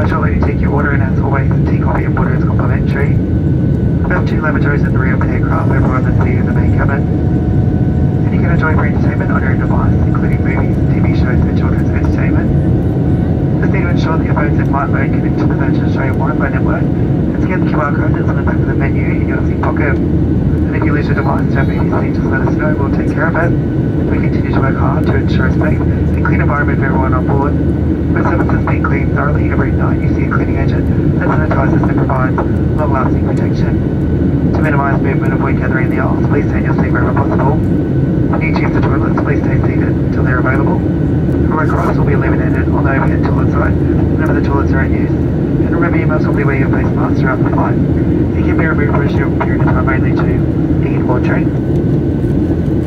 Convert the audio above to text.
shortly to take your order, and as always, tea, coffee and water is complimentary. We have 2 lavatories in the rear of the aircraft, everyone that's seated in the main cabin. And you can enjoy free entertainment on your own device, including movies, TV shows and children's entertainment. Just need to ensure that your phone's in flight mode, connect to the Virgin Australia Wi-Fi network, and scan the QR code that's on the back of the menu in your seat pocket. And if you lose your device, don't be hesitant, just let us know, we'll take care of it. We continue to work hard to ensure a safe and clean environment for everyone on board. With services being cleaned thoroughly every night, you see a cleaning agent that sanitizes and provides long-lasting protection. To minimise movement of weight gathering in the aisles, please stay in your seat wherever possible. When you choose the toilets, please stay seated until they're available. The red cross will be eliminated on the overhead toilet side whenever the toilets are in use. And remember, you must always wear your face mask throughout the flight. It can be removed for a short period of time only to eat or drink.